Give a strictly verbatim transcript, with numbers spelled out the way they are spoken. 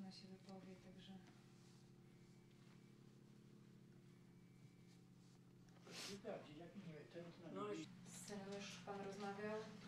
ona się wypowie, także... Sprawdzić, jak nie wiem, ten na Z synem już pan rozmawiał?